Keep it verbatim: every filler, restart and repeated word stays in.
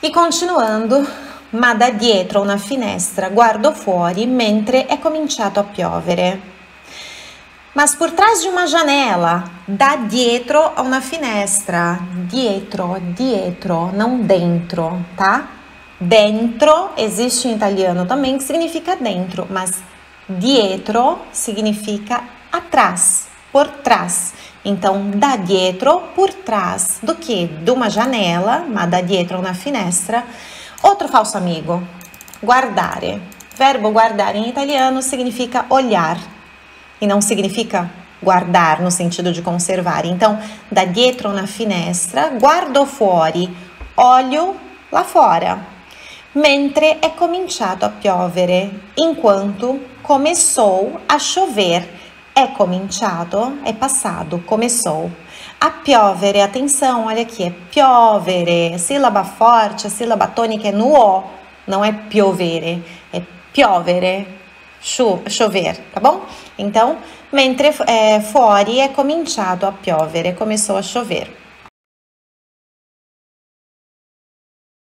E continuando, ma da dietro una finestra guardo fuori mentre è cominciato a piovere. Mas por trás de uma janela, da dietro a una finestra, dietro, dietro, não dentro, tá? Dentro existe em italiano também que significa dentro, mas dietro significa atrás, por trás. Então, da dietro, por trás do que? De uma janela, ma da dietro a una finestra. Outro falso amigo, guardare. Verbo guardare em italiano significa olhar e não significa guardar no sentido de conservar. Então, da dietro una finestra, guardo fuori, olho lá fora. Mentre è cominciato a piovere, enquanto começou a chover. É cominciato, é passado, começou. A piovere, atenção, olha aqui, é piovere, sílaba forte, a sílaba tônica é no O, não é piovere, é piovere, cho chover, tá bom? Então, mentre é, fuori è cominciato a piovere, começou a chover.